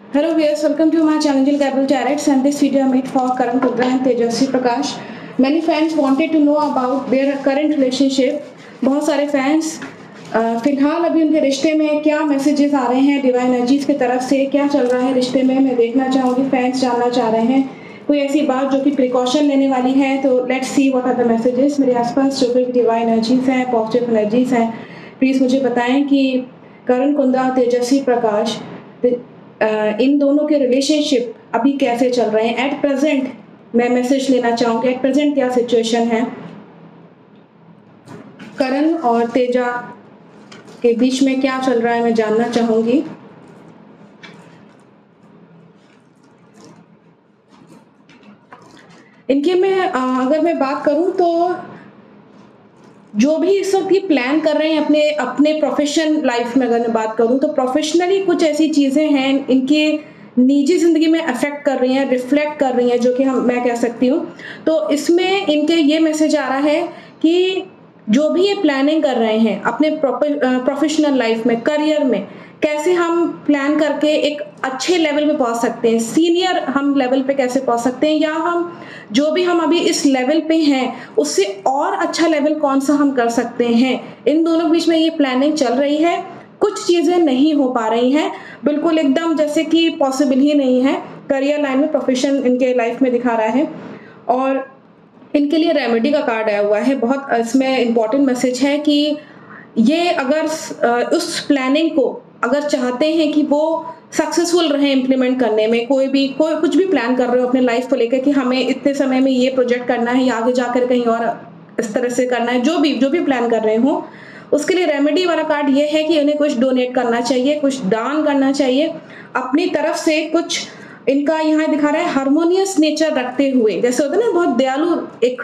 Hello viewers, welcome to my channel Gabriel Jarrett, and this video I made for Karan Kundra and Tejasvi Prakash. Many fans wanted to know about their current relationship. बहुत सारे fans फिलहाल अभी उनके रिश्ते में क्या messages आ रहे हैं डिवाइन एनर्जीज की तरफ से, क्या चल रहा है रिश्ते में, मैं देखना चाहूँगी। फैंस जानना चाह रहे हैं कोई ऐसी बात जो कि प्रिकॉशन लेने वाली है, तो let's see what are the messages. मेरे आसपास जो कोई डिवाइन एनर्जीज हैं, पॉजिटिव एनर्जीज हैं, प्लीज़ मुझे बताएं कि करण कुंद्रा और तेजस्वी प्रकाश इन दोनों के रिलेशनशिप अभी कैसे चल रहे हैं। एट प्रेजेंट मैं मैसेज लेना चाहूँगी, एट प्रेजेंट क्या सिचुएशन है करण और तेजा के बीच में, क्या चल रहा है, मैं जानना चाहूंगी। इनके में अगर मैं बात करूं तो जो भी इस वक्त ये प्लान कर रहे हैं अपने अपने प्रोफेशन लाइफ में, अगर मैं बात करूं तो प्रोफेशनली कुछ ऐसी चीजें हैं इनके निजी जिंदगी में अफेक्ट कर रही हैं, रिफ्लेक्ट कर रही हैं, जो कि मैं कह सकती हूँ। तो इसमें इनके ये मैसेज आ रहा है कि जो भी ये प्लानिंग कर रहे हैं अपने प्रोफेशनल लाइफ में, करियर में, कैसे हम प्लान करके एक अच्छे लेवल पे पहुंच सकते हैं, सीनियर हम लेवल पे कैसे पहुंच सकते हैं, या हम जो भी हम अभी इस लेवल पे हैं उससे और अच्छा लेवल कौन सा हम कर सकते हैं। इन दोनों बीच में ये प्लानिंग चल रही है। कुछ चीज़ें नहीं हो पा रही हैं, बिल्कुल एकदम जैसे कि पॉसिबल ही नहीं है। करियर लाइन में, प्रोफेशन इनके लाइफ में दिखा रहा है, और इनके लिए रेमेडी का कार्ड आया हुआ है। बहुत इसमें इम्पोर्टेंट मैसेज है कि ये अगर उस प्लानिंग को अगर चाहते हैं कि वो सक्सेसफुल रहे इम्प्लीमेंट करने में, कोई कुछ भी प्लान कर रहे हो अपने लाइफ को लेकर कि हमें इतने समय में ये प्रोजेक्ट करना है या आगे जाकर कहीं और इस तरह से करना है, जो भी प्लान कर रहे हो, उसके लिए रेमेडी वाला कार्ड ये है कि उन्हें कुछ डोनेट करना चाहिए, कुछ दान करना चाहिए अपनी तरफ से। कुछ इनका यहाँ दिखा रहा है हार्मोनियस नेचर रखते हुए, जैसे होता है ना बहुत दयालु एक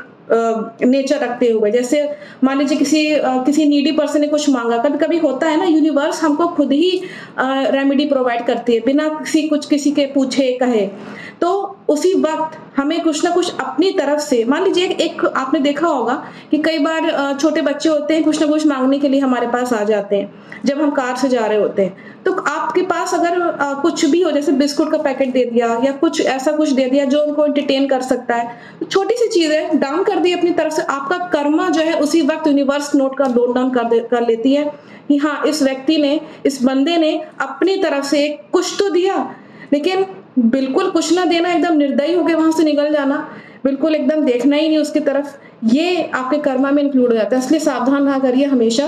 नेचर रखते हुए। जैसे मान लीजिए किसी नीडी पर्सन ने कुछ मांगा, कभी कभी होता है ना, यूनिवर्स हमको खुद ही रेमेडी प्रोवाइड करती है बिना किसी के पूछे कहे। तो उसी वक्त हमें कुछ ना कुछ अपनी तरफ से, मान लीजिए एक आपने देखा होगा कि कई बार छोटे बच्चे होते हैं कुछ ना कुछ मांगने के लिए हमारे पास आ जाते हैं जब हम कार से जा रहे होते हैं। तो आपके पास अगर कुछ भी हो, जैसे बिस्कुट का पैकेट दे दिया या कुछ ऐसा कुछ दे दिया जो उनको एंटरटेन कर सकता है, तो छोटी सी चीज है, डाउन कर दी अपनी तरफ से, आपका कर्मा जो है उसी वक्त यूनिवर्स नोट डाउन कर लेती है कि हाँ, इस व्यक्ति ने, इस बंदे ने अपनी तरफ से कुछ तो दिया। लेकिन बिल्कुल कुछ ना देना, एकदम निर्दयी होकर वहां से निकल जाना, बिल्कुल एकदम देखना ही नहीं उसकी तरफ, ये आपके कर्मा में इंक्लूड हो जाता है। इसलिए सावधान रहा करिए हमेशा।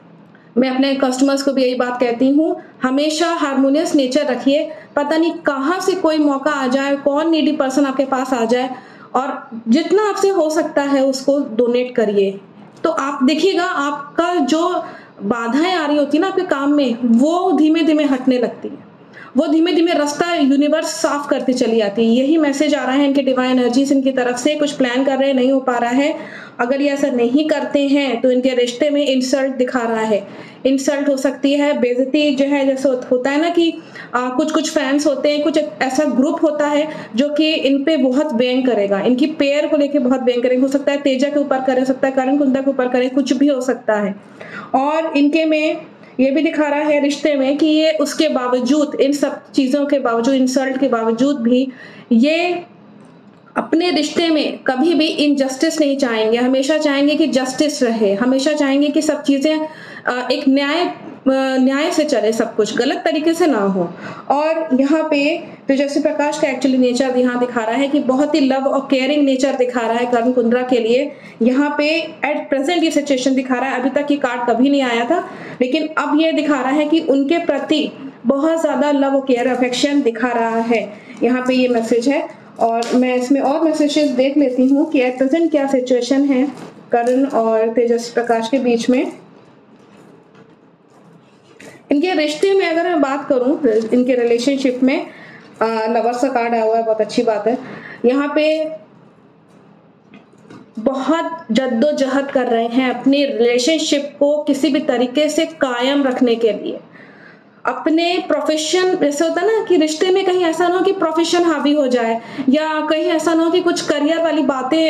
मैं अपने कस्टमर्स को भी यही बात कहती हूँ, हमेशा हार्मोनियस नेचर रखिए। पता नहीं कहाँ से कोई मौका आ जाए, कौन नीडी पर्सन आपके पास आ जाए, और जितना आपसे हो सकता है उसको डोनेट करिए। तो आप देखिएगा आपका जो बाधाएं आ रही होती है ना आपके काम में, वो धीमे धीमे हटने लगती है, वो धीमे धीमे रास्ता यूनिवर्स साफ करते चली आती है। यही मैसेज आ रहा है इनके डिवाइन एनर्जीज इनकी तरफ से। कुछ प्लान कर रहे हैं, नहीं हो पा रहा है, अगर ये ऐसा नहीं करते हैं तो इनके रिश्ते में इंसल्ट दिखा रहा है। इंसल्ट हो सकती है, बेइज्जती जो है, जैसे होता है ना कि कुछ फैंस होते हैं, कुछ ऐसा ग्रुप होता है जो कि इन पे बहुत व्यंग करेगा, इनकी पेयर को लेके बहुत व्यंग करेगा। हो सकता है तेजा के ऊपर करे, हो सकता है करण कुंद्रा के ऊपर करे, कुछ भी हो सकता है। और इनके में ये भी दिखा रहा है रिश्ते में कि ये उसके बावजूद, इन सब चीजों के बावजूद, इंसल्ट के बावजूद भी ये अपने रिश्ते में कभी भी इनजस्टिस नहीं चाहेंगे। हमेशा चाहेंगे कि जस्टिस रहे, हमेशा चाहेंगे कि सब चीजें एक न्याय से चले, सब कुछ गलत तरीके से ना हो। और यहाँ पे तेजस्वी प्रकाश का एक्चुअली नेचर यहाँ दिखा रहा है कि बहुत ही लव और केयरिंग नेचर दिखा रहा है करण कुंद्रा के लिए। यहाँ पे एट प्रेजेंट ये सिचुएशन दिखा रहा है। अभी तक ये कार्ड कभी नहीं आया था, लेकिन अब ये दिखा रहा है कि उनके प्रति बहुत ज्यादा लव केयर अफेक्शन दिखा रहा है। यहाँ पे ये मैसेज है, और मैं इसमें और मैसेजेस देख लेती हूँ कि एट प्रेजेंट क्या सिचुएशन है करण और तेजस्वी प्रकाश के बीच में। इनके रिश्ते में अगर मैं बात करूं, इनके रिलेशनशिप में लवर्स का कार्ड आया हुआ है, बहुत अच्छी बात है। यहाँ पे बहुत जद्दोजहद कर रहे हैं अपनी रिलेशनशिप को किसी भी तरीके से कायम रखने के लिए। अपने प्रोफेशन, जैसे होता है ना कि रिश्ते में कहीं ऐसा ना हो कि प्रोफेशन हावी हो जाए, या कहीं ऐसा ना हो कि कुछ करियर वाली बातें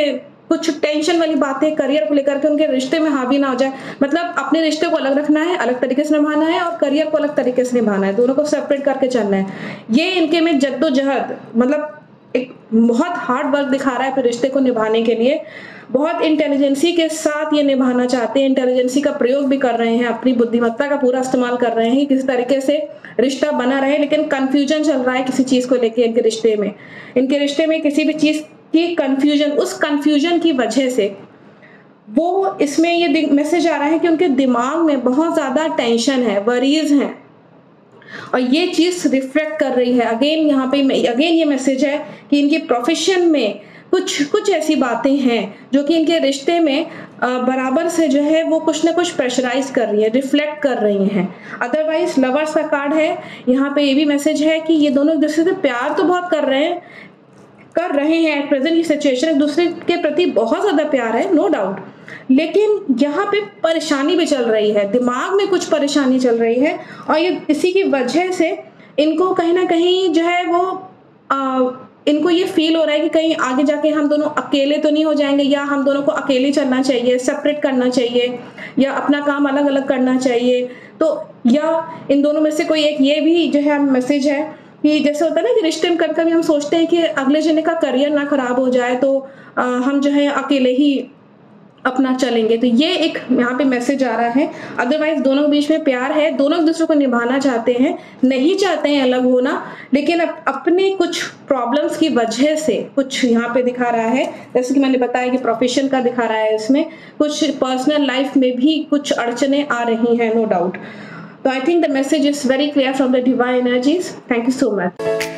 कुछ टेंशन वाली बातें करियर को लेकर के उनके रिश्ते में हावी ना हो जाए। मतलब अपने रिश्ते को अलग रखना है, अलग तरीके से निभाना है, और करियर को अलग तरीके से निभाना है, दोनों को सेपरेट करके चलना है। ये इनके में जद्दोजहद, मतलब एक बहुत हार्ड वर्क दिखा रहा है अपने रिश्ते को निभाने के लिए। बहुत इंटेलिजेंसी के साथ ये निभाना चाहते हैं, इंटेलिजेंसी का प्रयोग भी कर रहे हैं, अपनी बुद्धिमत्ता का पूरा इस्तेमाल कर रहे हैं कि किसी तरीके से रिश्ता बना रहे। लेकिन कंफ्यूजन चल रहा है किसी चीज को लेके इनके रिश्ते में किसी भी चीज की कंफ्यूजन, उस कंफ्यूजन की वजह से वो इसमें ये मैसेज आ रहा है कि उनके दिमाग में बहुत ज्यादा टेंशन है, वरीज हैं, और ये चीज रिफ्लेक्ट कर रही है। अगेन यहाँ पे ये मैसेज है कि इनके प्रोफेशन में कुछ ऐसी बातें हैं जो कि इनके रिश्ते में बराबर से जो है वो कुछ ना कुछ प्रेशराइज कर रही है, रिफ्लेक्ट कर रही हैं। अदरवाइज लवर्स का कार्ड है, यहाँ पे ये भी मैसेज है कि ये दोनों एक दूसरे से प्यार तो बहुत कर रहे हैं एट प्रेजेंट की सिचुएशन, एक दूसरे के प्रति बहुत ज्यादा प्यार है, नो डाउट। लेकिन यहाँ पे परेशानी भी चल रही है, दिमाग में कुछ परेशानी चल रही है, और ये इसी की वजह से इनको कहीं ना कहीं जो है वो इनको ये फील हो रहा है कि कहीं आगे जाके हम दोनों अकेले तो नहीं हो जाएंगे, या हम दोनों को अकेले चलना चाहिए, सेपरेट करना चाहिए, या अपना काम अलग अलग करना चाहिए। तो या इन दोनों में से कोई एक ये भी जो है मैसेज है कि जैसे होता है ना कि रिश्ते में कभी हम सोचते हैं कि अगले जने का करियर ना खराब हो जाए, तो हम जो है अकेले ही अपना चलेंगे। तो ये एक यहाँ पे मैसेज आ रहा है। अदरवाइज दोनों के बीच में प्यार है, दोनों एक दूसरे को निभाना चाहते हैं, नहीं चाहते हैं अलग होना, लेकिन अपने कुछ प्रॉब्लम्स की वजह से कुछ यहाँ पे दिखा रहा है, जैसे कि मैंने बताया कि प्रोफेशन का दिखा रहा है, इसमें कुछ पर्सनल लाइफ में भी कुछ अड़चने आ रही हैं, नो डाउट। तो I think the message is very clear from the divine energies. Thank you so much.